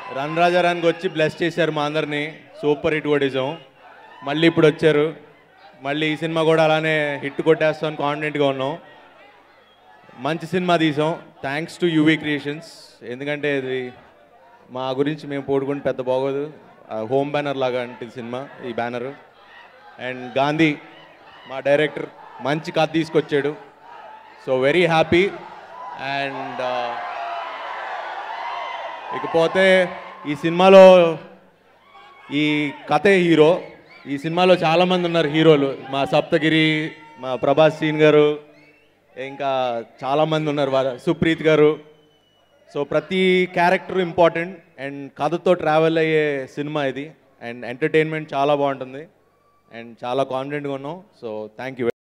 Run రాజా రన్కి వచ్చి bless చేశారు మా అందరినీ, సూపర్ హిట్ కొట్టేసాం. మళ్ళీ ఇప్పుడు వచ్చారు, మళ్ళీ ఈ సినిమా కూడా అలానే హిట్ కొట్టేస్తామని కాన్ఫిడెంట్గా ఉన్నాం. మంచి సినిమా తీసాం, థ్యాంక్స్ టు యూవీ క్రియేషన్స్. ఎందుకంటే ఇది మా గురించి మేము పోడుకుంటే పెద్ద బాగోదు, హోమ్ బ్యానర్ లాగా అంటే సినిమా ఈ బ్యానరు. అండ్ గాంధీ మా డైరెక్టర్ మంచి కథ తీసుకొచ్చాడు, సో వెరీ హ్యాపీ. అండ్ ఇకపోతే ఈ సినిమాలో ఈ కథే హీరో. ఈ సినిమాలో చాలామంది ఉన్నారు హీరోలు, మా సప్తగిరి, మా ప్రభాస్ సీన్ గారు, ఇంకా చాలామంది ఉన్నారు, సుప్రీత్ గారు. సో ప్రతి క్యారెక్టర్ ఇంపార్టెంట్ అండ్ కథతో ట్రావెల్ అయ్యే సినిమా ఇది. అండ్ ఎంటర్టైన్మెంట్ చాలా బాగుంటుంది అండ్ చాలా కాన్ఫిడెంట్గా ఉన్నాం. So thank you.